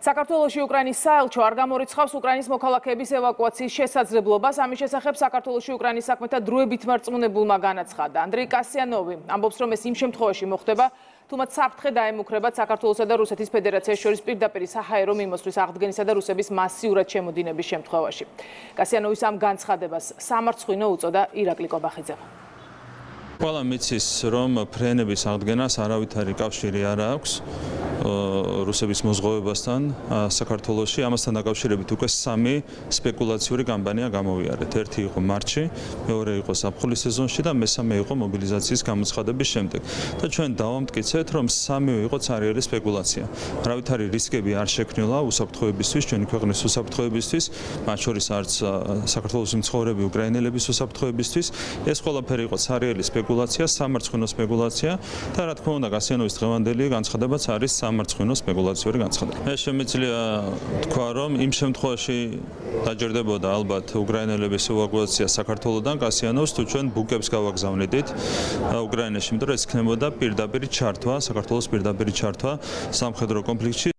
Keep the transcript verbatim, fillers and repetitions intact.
საქართველოში უკრაინის საელჩო არ გამორიცხავს უკრაინის მოქალაქეების ევაკუაციის შესაძლებლობას. ამის შესახებ საქართველოში უკრაინის საქმეთა დროებით მარწმუნებულმა განაცხადა. ანდრეი კასიანოვი ამბობს, რომ ეს იმ შემთხვევაში მოხდება, თუმცა საფრთხე დაემუქრებათ საქართველოსა და რუსეთის ფედერაციას შორის პირდაპირ საჰაერო მიმოსვლის აღდგენისა და რუსების მასიურად შემოდინების შემთხვევაში. კასიანოვის ამ განცხადებას სამარცხვინო უწოდა ირაკლი კობახიძემ. ყველა მიცის, რომ ფრენების აღდგენას არავითარი კავშირი არ აქვს რუსების მოზღოვებასთან საქართველოში. ამასთან დაკავშირებით უკვე სამი სპეკულაციური კამპანია გამოვიარეთ. ერთი იყო მარტში, მეორე იყო ზაფხულის სეზონში და მესამე იყო მობილიზაციის გამოცხადების შემდეგ. და ჩვენ დავამტკიცეთ, რომ სამივე იყო ცარიელი სპეკულაცია. არავითარი რისკები არ შექმნილა უსაფრთხოებისთვის, ჩვენი ქვეყნის უსაფრთხოებისთვის, მათ შორის არც საქართველოს მცხოვრები უკრაინელების უსაფრთხოებისთვის. ეს ყველაფერი იყო ცარიელი სპეკულაცია, სამარცხვინო სპეკულაცია და რა თქმა უნდა, კასიანოვის დღევანდელი განცხადებაც არის სამარცხვინო სპეკულაციური განცხადება. მე შემიძლია თქვა, რომ იმ შემთხვევაში დაჯერდებოდა ალბათ უკრაინელების ევაკუაცია საქართველოდან კასიანოვს, თუ ჩვენ ბუკებს გავაგზავნიდით უკრაინაში, იმიტომ რომ ეს იქნებოდა პირდაპირ ჩართვა, საქართველოს პირდაპირ ჩართვა სამხედრო კონფლიქტში.